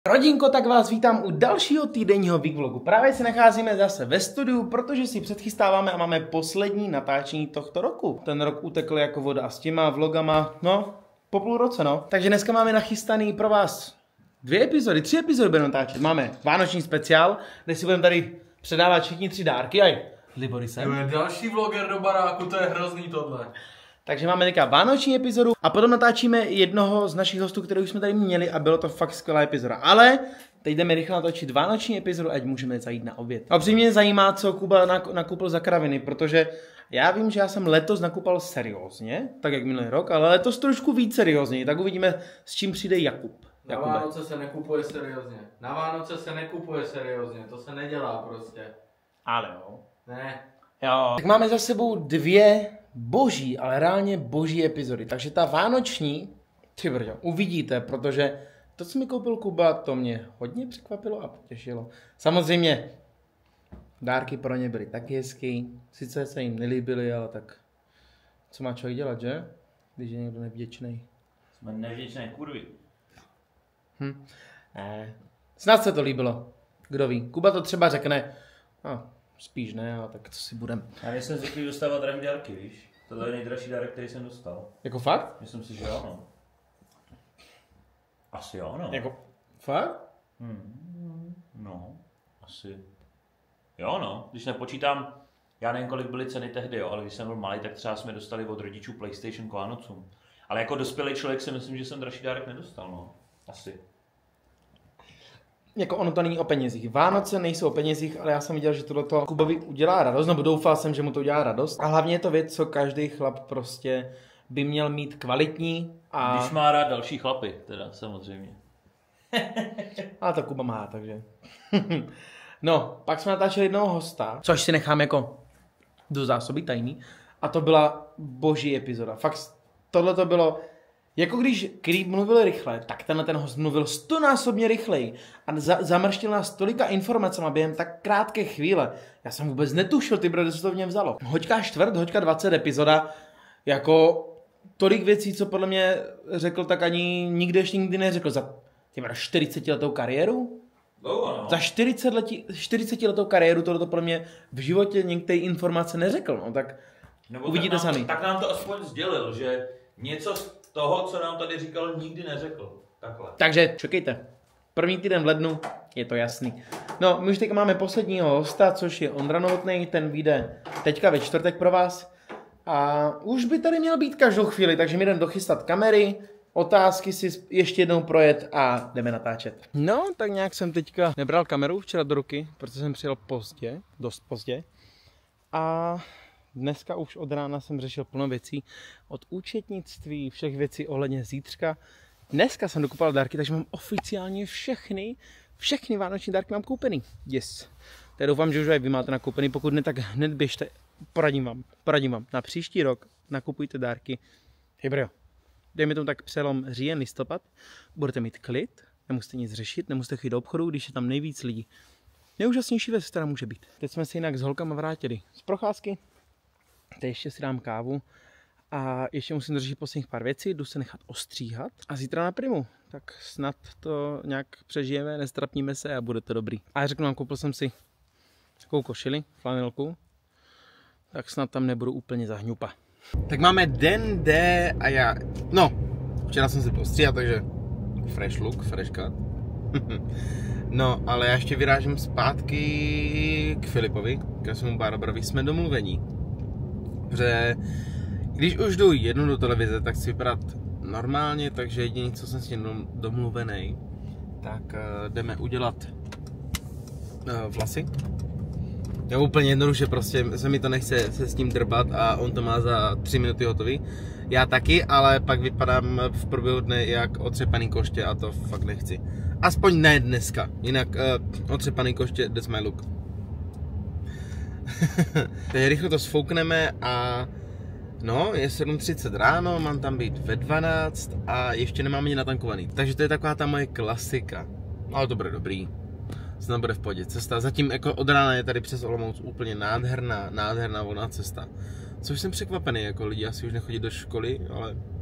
Rodinko, tak vás vítám u dalšího týdenního week vlogu. Právě se nacházíme zase ve studiu, protože si předchystáváme a máme poslední natáčení tohto roku. Ten rok utekl jako voda a s těma vlogama, no, po půl roce, no. Takže dneska máme nachystaný pro vás 3 epizody budeme natáčet. Máme vánoční speciál, kde si budeme tady předávat všichni 3 dárky. Aj, Libory sem. Další vloger do baráku, to je hrozný tohle. Takže máme teďka vánoční epizodu a potom natáčíme jednoho z našich hostů, který už jsme tady měli a bylo to fakt skvělá epizoda. Ale teď jdeme rychle natočit vánoční epizodu, ať můžeme zajít na oběd. A upřímně mě zajímá, co Kuba nakoupil za kraviny, protože já vím, že já jsem letos nakoupal seriózně, tak jak minulý rok, ale letos trošku víc seriózně, tak uvidíme, s čím přijde Jakub. Na Vánoce se nekupuje seriózně. Na Vánoce se nekupuje seriózně, to se nedělá prostě. Ale jo. Ne. Jo. Tak máme za sebou 2 boží, ale reálně boží epizody. Takže ta vánoční, ty brďo, uvidíte, protože to, co mi koupil Kuba, to mě hodně překvapilo a potěšilo. Samozřejmě dárky pro ně byly taky hezký, sice se jim nelíbily, ale tak co má člověk dělat, že? Když je někdo nevděčný. Jsme nevděčné kurvy. Ne. Snad se to líbilo. Kdo ví. Kuba to třeba řekne, no, spíš ne, ale tak co si budem. Já nejsem zvyklý dostávat drahé dárky, víš? Tohle je nejdražší dárek, který jsem dostal. Jako fakt? Myslím si, že jo, no. Asi jo, no. Jako fakt? No, asi. Jo, no. Když nepočítám, já nevím, kolik byly ceny tehdy, jo, ale když jsem byl malý, tak třeba jsme dostali od rodičů PlayStation k Vánocům. Ale jako dospělý člověk si myslím, že jsem dražší dárek nedostal, no. Asi. Jako ono to není o penězích. Vánoce nejsou o penězích, ale já jsem viděl, že tohleto Kubovi udělá radost, nebo doufal jsem, že mu to udělá radost. A hlavně je to věc, co každý chlap prostě by měl mít kvalitní a... Když má rád další chlapy, teda samozřejmě. Ale to Kuba má, takže... No, pak jsme natáčeli jednoho hosta, což si nechám jako do zásoby tajný. A to byla boží epizoda. Fakt tohle to bylo... Jako když Creep mluvil rychle, tak ten host mluvil 100násobně rychleji a zamrštil nás tolika informacemi během tak krátké chvíle. Já jsem vůbec netušil, ty brody, co to v něm vzalo. Hoďka 4, hoďka 20 epizoda, jako tolik věcí, co podle mě řekl, tak ani nikdy ještě nikdy neřekl. Za 40 letou kariéru? No. Za 40 letou kariéru tohle podle mě v životě některé informace neřekl, no tak nebo uvidíte sami. Tak nám to aspoň sdělil, že něco z toho, co nám tady říkal, nikdy neřekl. Takhle. Takže čekejte. První týden v lednu, je to jasný. No, my už teď máme posledního hosta, což je Ondra Novotnej, ten vyjde teďka ve čtvrtek pro vás. A už by tady měl být každou chvíli, takže my jdeme dochystat kamery, otázky si ještě jednou projet a jdeme natáčet. No, tak nějak jsem teďka nebral kameru včera do ruky, protože jsem přijel pozdě, dost pozdě. A dneska už od rána jsem řešil plno věcí, od účetnictví, všech věcí ohledně zítřka. Dneska jsem dokupoval dárky, takže mám oficiálně všechny vánoční dárky mám koupený. Yes. Tak doufám, že už aj vy máte nakoupený, pokud ne, tak hned běžte. Poradím vám. Na příští rok nakupujte dárky. Hybrio. Dejme tomu tak přelom říjen, listopad. Budete mít klid, nemusíte nic řešit, nemusíte chodit do obchodu, když je tam nejvíc lidí. Nejúžasnější věc, která může být. Teď jsme se jinak s holkama vrátili z procházky. Teď ještě si dám kávu a ještě musím držet posledních pár věcí, jdu se nechat ostříhat a zítra na primu. Tak snad to nějak přežijeme, nestrapníme se a bude to dobrý. A řeknu vám, koupil jsem si takovou košili, flanelku, tak snad tam nebudu úplně zahňupa. Tak máme den D a já, no, včera jsem se postříhal, takže fresh look, fresh cut. No, ale já ještě vyrážím zpátky k Filipovi, k svému Barbrovi, jsme domluvení. Protože když už jdu jednou do televize, tak chci vypadat normálně, takže jediné, co jsem s ním domluvený, tak jdeme udělat vlasy. Je úplně jednoduše, prostě se mi to nechce se s tím drbat a on to má za 3 minuty hotový. Já taky, ale pak vypadám v průběhu dne jak otřepaný koště a to fakt nechci. Aspoň ne dneska, jinak otřepaný koště, that's my look. Takže rychle to sfoukneme a no, je 7:30 ráno, mám tam být ve 12 a ještě nemám ani natankovaný. Takže to je taková ta moje klasika. Ale to bude dobrý. Snad bude v pohodě cesta. Zatím jako od rána je tady přes Olomouc úplně nádherná volná cesta. Což jsem překvapený, jako lidi asi už nechodí do školy,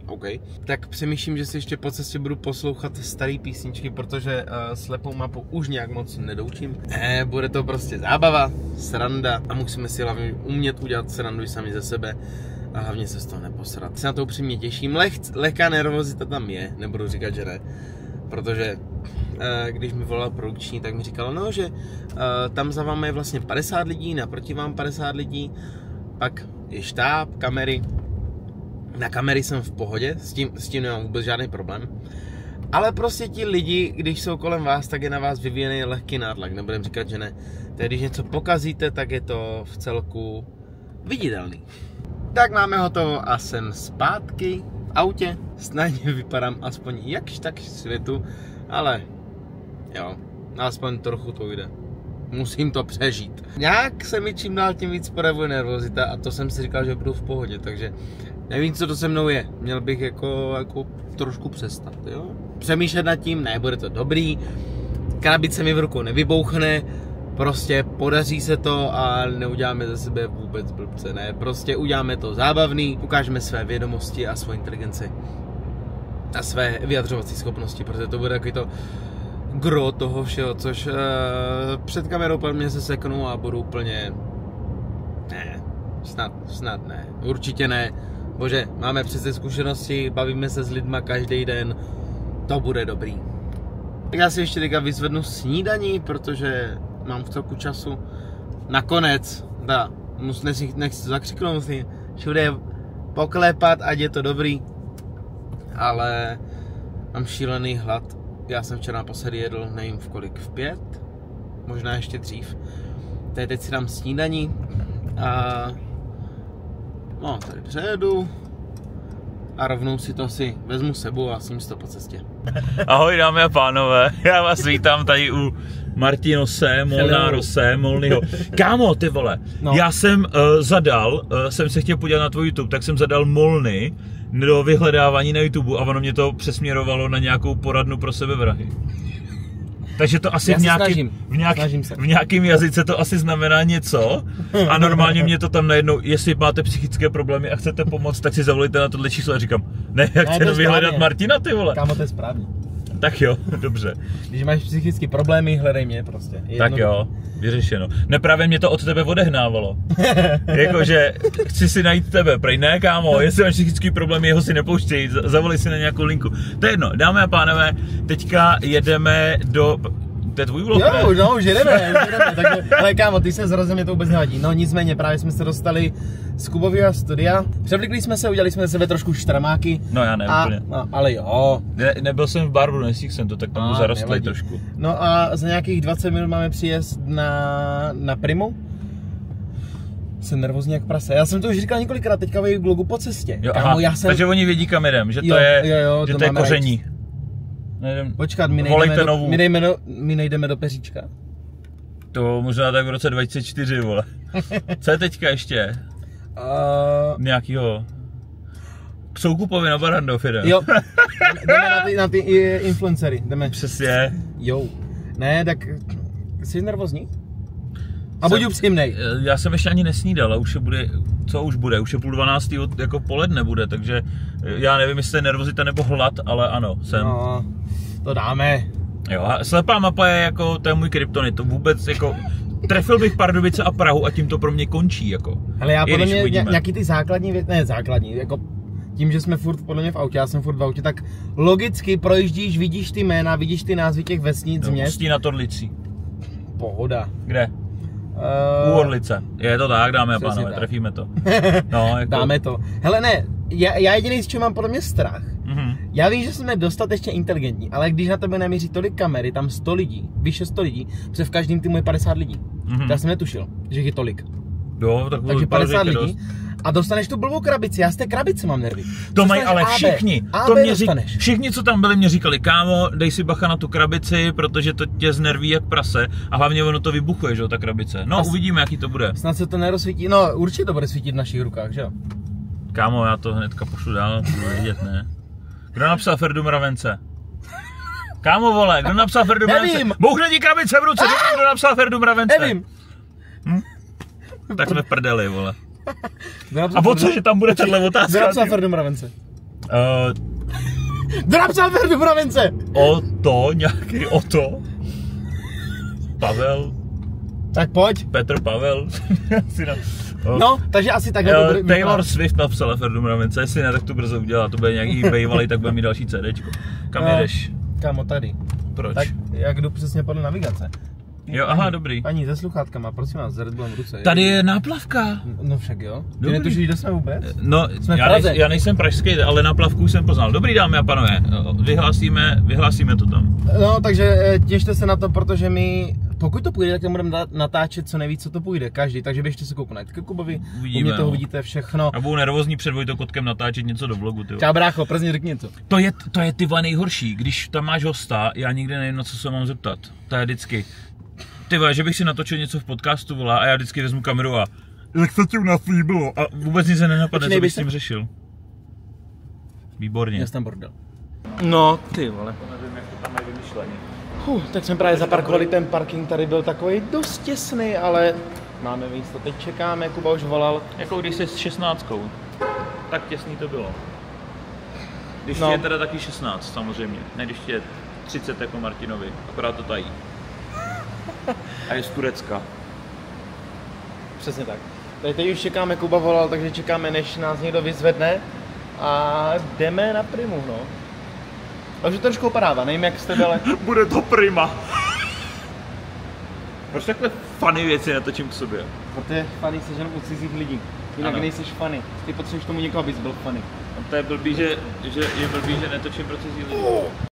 OK. Tak přemýšlím, že si ještě po cestě budu poslouchat staré písničky, protože slepou mapu už nějak moc nedoučím. Bude to prostě zábava, sranda a musíme si hlavně umět udělat srandu sami ze sebe a hlavně se z toho neposrat. Se na to upřímně těším. Lehká nervozita tam je, nebudu říkat, že ne. Protože když mi volal produkční, tak mi říkal, no, že tam za vámi je vlastně 50 lidí, naproti vám 50 lidí, pak je štáb, kamery. Na kamery jsem v pohodě, s tím nemám vůbec žádný problém. Ale prostě ti lidi, když jsou kolem vás, tak je na vás vyvíjený lehký nátlak, nebudem říkat, že ne. Tedy když něco pokazíte, tak je to v celku viditelný. Tak máme hotovo a jsem zpátky v autě. Snadně vypadám aspoň jakž tak světu, ale jo, aspoň trochu to jde. Musím to přežít. Nějak se mi čím dál tím víc projevuje nervozita a to jsem si říkal, že budu v pohodě, takže nevím, co to se mnou je. Měl bych jako trošku přestat, jo? Přemýšlet nad tím, ne, bude to dobrý, krabice mi v rukou nevybouchne, prostě podaří se to a neuděláme ze sebe vůbec blbce, ne, prostě uděláme to zábavný, ukážeme své vědomosti a svou inteligenci a své vyjadřovací schopnosti, protože to bude takový to gro toho všeho, což před kamerou pro mě se seknu a budu úplně, ne, snad ne, určitě ne, bože, máme přece zkušenosti, bavíme se s lidma každý den, to bude dobrý. Tak já si ještě teďka vyzvednu snídaní, protože mám v celku času. Nakonec, nechci zakřiknout, musím všude poklepat, ať je to dobrý, ale mám šílený hlad. Já jsem včera naposledy jedl, nevím v kolik, v 5, možná ještě dřív. Teď si dám snídaní a no, tady přejedu a rovnou si to asi vezmu sebou a sním si to po cestě. Ahoj dámy a pánové, já vás vítám tady u Martinose, Molnyho. Kámo, ty vole, no. Já jsem jsem se chtěl podívat na tvůj YouTube, tak jsem zadal Molny do vyhledávání na YouTube a ono mě to přesměrovalo na nějakou poradnu pro sebevrahy. Takže to asi v nějakém jazyce to asi znamená něco a normálně mě to tam najednou, jestli máte psychické problémy a chcete pomoct, tak si zavolejte na tohle číslo a říkám, ne, já chci vyhledat Martina, ty vole. Kámo, to je správně. Tak jo, dobře. Když máš psychické problémy, hledej mě prostě. Tak jo, vyřešeno. Ne, právě mě to od tebe odehnávalo. Jakože chci si najít tebe, prej ne kámo, jestli máš psychický problém, jeho si nepouštěj, zavolej si na nějakou linku. To je jedno, dámy a pánové, teďka jedeme do... To je tvůj vlog, ne? Jo, už jedeme, takže, ale kámo, ty se zrazil, mě to vůbec nevadí. No nicméně, právě jsme se dostali z Kubového studia, převlíkli jsme se, udělali jsme ze sebe trošku štramáky. No já ne, úplně. No, ale jo. Nebyl jsem v barbu, nestihl jsem to, tak tam zarostlej trošku. No a za nějakých 20 minut máme příjezd na Primu. Jsem nervózní jak prase. Já jsem to už říkal několikrát teďka v vlogu po cestě. Jo, kámo, takže oni vědí kam jedem, že to je koření. Počkat, my nejdeme do Peříčka. To možná tak v roce 2004, vole. Co je teďka ještě? Nějakýho... K Soukupovi na Barandov jedem. Jo, jdeme na ty influencery, jdeme. Přesně. Jo. Ne, tak jsi nervózní? A buď upřímnej. Já jsem ještě ani nesnídal a už bude, co už bude? Už je 11:30 jako poledne bude, takže já nevím, jestli je nervozita nebo hlad, ale ano, jsem. No, to dáme. Jo, a slepá mapa je jako, to je můj kryptonit, to vůbec jako, trefil bych Pardubice a Prahu a tím to pro mě končí, jako. Hele, já podle mě nějaký ty základní věci, ne základní, jako tím, že jsme furt podle mě v autě, já jsem furt v autě, tak logicky projíždíš, vidíš ty jména, vidíš ty názvy těch vesnic, měst. Ústí nad Orlicí. Pohoda. Kde? U Orlice. Je to tak, dáme a pánové, trefíme to. No, jako... Dáme to. Hele ne, já jediný, z čeho mám podle mě strach. Já vím, že jsme dostatečně inteligentní, ale když na tebe nemíří tolik kamery, tam 100 lidí, vyše 100 lidí, protože v každém týmu je 50 lidí. Já jsem netušil, že je tolik. Jo, takže 50 lidí. Dost. A dostaneš tu blbou krabici, já z té krabice mám nervy. To mají ale všichni. Všichni, co tam byli, mě říkali, kámo, dej si bacha na tu krabici, protože to tě znerví jak prase a hlavně ono to vybuchuje, že jo, ta krabice. No, uvidíme, jaký to bude. Snad se to nerozsvítí, no určitě to bude svítit v našich rukách, že jo? Kámo, já to hnedka pošlu dál, vědět, ne? Kdo napsal Ferdu Mravence? Kámo, vole, kdo napsal Ferdu Mravence? Nevím. Bouchne ti krabice v ruce, kdo napsal Ferdu Mravence? Nevím. Tak jsme v prdeli, vole. A o co, že tam bude tahle otázka? Kdo napsal Ferdu Mravence? Kdo napsal Verdu Provence? Nějaký Oto. Pavel. Tak pojď. Petr Pavel. No, takže asi takhle. Taylor Swift napsala Verdu Provence, jestli ne, tak to brzo udělá, to bude nějaký bejvalý, tak bude mít další CDčko. Kam jedeš? Kámo, tady. Proč? Tak jak jdu přesně podle navigace. Jo, aha, dobrý. Paní se sluchátkama, prosím vás, s Red Bullem v ruce. Tady je náplavka. No však jo. Ty Dobrý. netušíš, kde jsme vůbec? No, Jsme v Praze. já nejsem pražský, ale náplavku jsem poznal. Dobrý, dámy a pánové, vyhlásíme to tam. No, takže těšte se na to, protože my, pokud to půjde, tak budeme natáčet co nejvíc, co to půjde, každý, takže běžte se kouknout ke Kubovi, u mě toho vidíte všechno. A budou nervózní před Vojtokotkem natáčet něco do vlogu, ty. Čau brácho, Plzni, řekni něco. To je ty vole nejhorší, když tam máš hosta, já nikdy nevím, na co se mám zeptat. To je vždycky. Ty vole, že bych si natočil něco v podcastu, volá, a já vždycky vezmu kameru a jak se ti u nás líbilo? A vůbec nic se nenapadne, co bych s tím řešil. Výborně. Já jsem tam bordel. No, ty vole. Nevím, jak to tam je vymyšlený. Tak jsme právě zaparkovali, ten parking tady byl takový dost těsný, ale máme místo, teď čekáme, Kuba už volal. Jako když jsi s 16, tak těsný to bylo. Když No. je teda taky 16 samozřejmě, ne když je 30 jako Martinovi, akorát to tají. A je z Turecka. Přesně tak. Teď už čekáme, Kuba volal, takže čekáme, než nás někdo vyzvedne a jdeme na Primu, no. A už je to trošku opadává, nevím jak jste byli. Bude to prima. Proč takhle funny věci natočím k sobě? Protože funny seš jenom u cizích lidí, jinak Ano. nejseš funny. Ty potřebuješ tomu někoho, abys byl funny. A to je blbý, že netočím pro cizí lidi.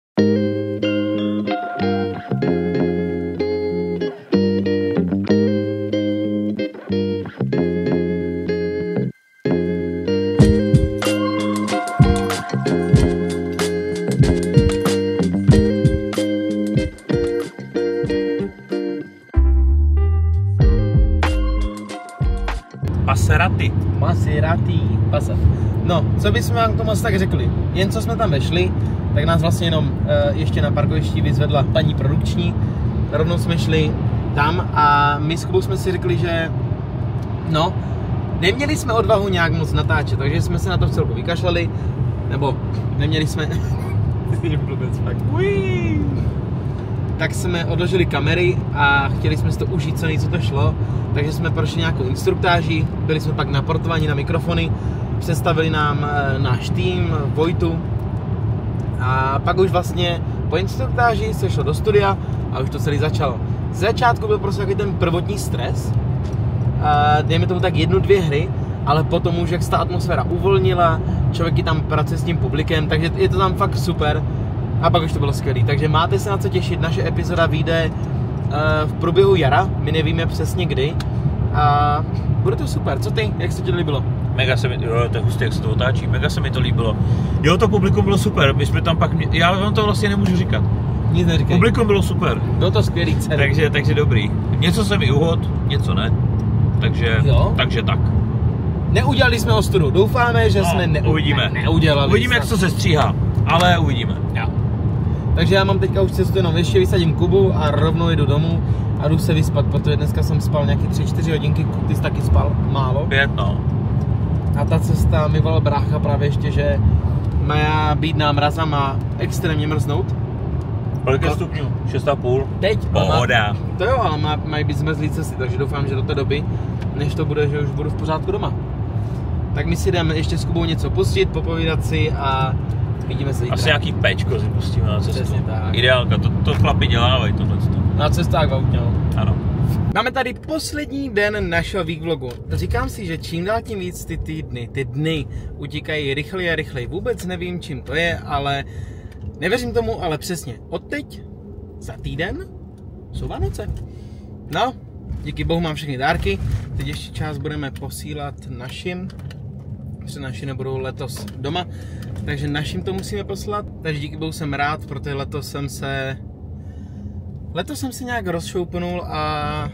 Maserati. Passat. No, co bychom vám k tomu asi tak řekli? Jen co jsme tam vešli, tak nás vlastně jenom ještě na parkovišti vyzvedla paní produkční. Rovnou jsme šli tam a my s Kubou jsme si řekli, že no, neměli jsme odvahu nějak moc natáčet, takže jsme se na to v celku vykašlali, nebo neměli jsme... tak jsme odložili kamery a chtěli jsme si to užít co nejco to šlo, takže jsme prošli nějakou instruktáží, byli jsme pak naportováni na mikrofony, představili nám náš tým, Vojtu a pak už vlastně po instruktáži se šlo do studia a už to celé začalo. Z začátku byl prostě takový ten prvotní stres, dejme tomu tak 1-2 hry, ale potom už jak se ta atmosféra uvolnila, člověk je tam pracuje s tím publikem, takže je to tam fakt super. A pak už to bylo skvělý, takže máte se na co těšit, naše epizoda vyjde v průběhu jara, my nevíme přesně kdy a bude to super, co ty, jak se ti to líbilo? Mega se mi, jo, to je hustý, jak se to otáčí, mega se mi to líbilo. Jo, to publikum bylo super, my jsme tam pak, já vám to vlastně nemůžu říkat. Nic neříkej. Publikum bylo super. Bylo to skvělý celý. Takže dobrý. Něco se mi uhod, něco ne. Takže tak. Neudělali jsme ostudu, doufáme, že jsme uvidíme. neudělali. Uvidíme, jak to se stříhá, ale uvidíme. Jo. Takže já mám teďka už cestu jenom ještě vysadím Kubu a rovnou jdu domů a jdu se vyspat, protože dneska jsem spal nějaký 3-4 hodinky, ty jsi taky spal málo. 5, no. A ta cesta mi volal brácha právě ještě, že má být na mraza, má extrémně mrznout. Kolik je stupňů? 6,5. Teď? Pohoda. To jo, ale mají být zmrzlý cesty, takže doufám, že do té doby, než to bude, že už budu v pořádku doma. Tak my si jdeme ještě s Kubou něco pustit, popovídat si a vidíme se zítra. Asi nějaký pečko si pustíme na cestu. Přesně tak. Ideálka, to chlapi dělávají tohleto. Na cestách v autě, no. Ano. Máme tady poslední den našeho week vlogu. Říkám si, že čím dál tím víc ty dny utíkají rychleji a rychleji. Vůbec nevím, čím to je, ale nevěřím tomu, ale přesně. Odteď za týden jsou Vánoce. No, díky bohu mám všechny dárky. Teď ještě část budeme posílat našim. Protože naši nebudou letos doma. Takže našim to musíme poslat. Takže díky bohu jsem rád, protože letos jsem se nějak rozšoupnul a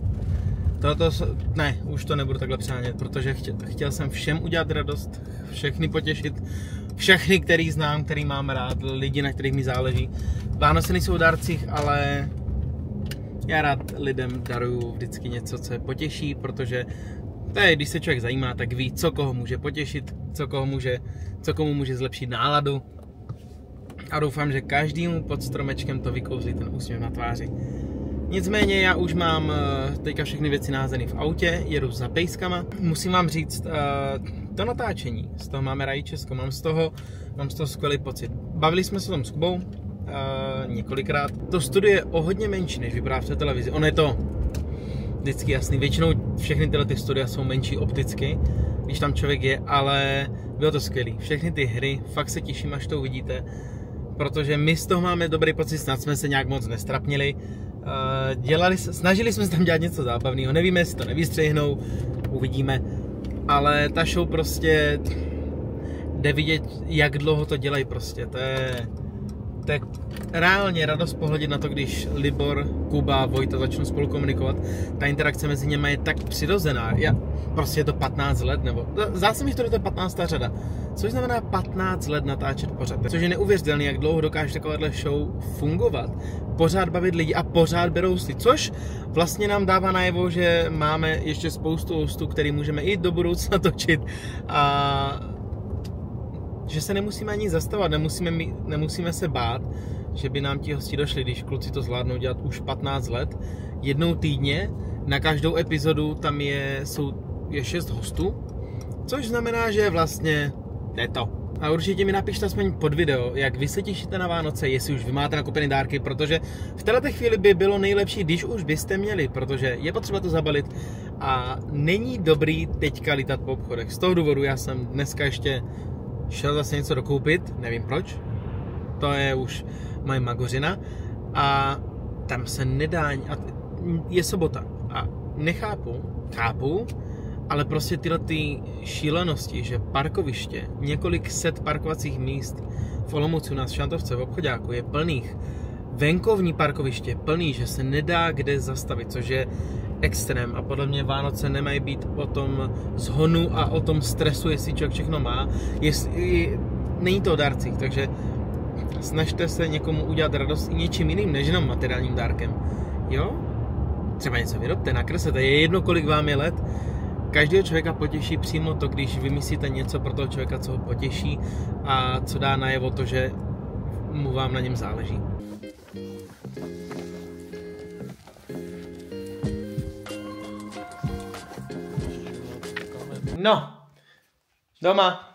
ne, už to nebudu takhle přánět, protože chtěl jsem všem udělat radost, všechny potěšit, všechny, který znám, který mám rád, lidi, na kterých mi záleží. Vánoce nejsou o dárcích, ale já rád lidem daruju vždycky něco, co je potěší, protože To je, když se člověk zajímá, tak ví, co koho může potěšit, co komu může zlepšit náladu. A doufám, že každému pod stromečkem to vykouzlí ten úsměv na tváři. Nicméně já už mám teďka všechny věci naházeny v autě, jedu za pejskama. Musím vám říct, to natáčení, z toho máme Raji Česko, mám z toho skvělý pocit. Bavili jsme se o tom s Kubou několikrát. To studio je o hodně menší, než vypadá v té televizi. Ono je to vždycky jasný, většinou všechny tyhle ty studia jsou menší opticky, když tam člověk je, ale bylo to skvělý. Všechny ty hry, fakt se těším, až to uvidíte, protože my z toho máme dobrý pocit, snad jsme se nějak moc nestrapnili. Snažili jsme se tam dělat něco zábavného, nevíme, jestli to nevystřihnou, uvidíme, ale ta show prostě jde vidět, jak dlouho to dělají prostě, to je reálně radost pohledět na to, když Libor, Kuba, Vojta začnou spolu komunikovat, ta interakce mezi něma je tak přirozená, prostě je to 15 let, nebo zdá se mi, že to je 15. řada, což znamená 15 let natáčet pořád, což je neuvěřitelné, jak dlouho dokáže takováhle show fungovat, pořád bavit lidi a pořád berou si, což vlastně nám dává najevo, že máme ještě spoustu hostů, který můžeme i do budoucna točit a že se nemusíme ani zastavovat, nemusíme se bát, že by nám ti hosti došli, když kluci to zvládnou dělat už 15 let, jednou týdně, na každou epizodu tam je 6 hostů, což znamená, že vlastně je to. A určitě mi napište aspoň pod video, jak vy se těšíte na Vánoce, jestli už vy máte nakupené dárky, protože v této chvíli by bylo nejlepší, když už byste měli, protože je potřeba to zabalit a není dobrý teďka lítat po obchodech. Z toho důvodu já jsem dneska ještě šel zase něco dokoupit, nevím proč, to je už moje magořina a tam se nedá, a je sobota a chápu, ale prostě tyhle ty šílenosti, že parkoviště, několik set parkovacích míst v Olomouci u nás v Šantovce v obchoďáku je plných, venkovní parkoviště plný, že se nedá kde zastavit, což je extrém a podle mě Vánoce nemají být o tom zhonu a o tom stresu, jestli člověk všechno má, není to o dárcích, takže snažte se někomu udělat radost i něčím jiným, než jenom materiálním dárkem, jo? Třeba něco vyrobte, nakreslete, je jedno, kolik vám je let, každého člověka potěší přímo to, když vymyslíte něco pro toho člověka, co ho potěší a co dá najevo to, že mu vám na něm záleží. No, doma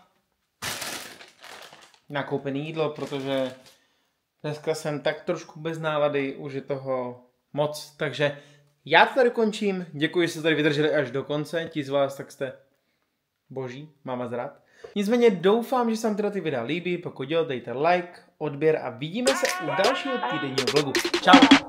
nakoupené jídlo, protože dneska jsem tak trošku bez nálady, už je toho moc, takže já to tady končím, děkuji, že jste tady vydrželi až do konce, ti z vás tak jste boží, mám vás rád. Nicméně doufám, že se vám teda ty videa líbí, pokud jo, dejte like, odběr a vidíme se u dalšího týdenního vlogu. Čau!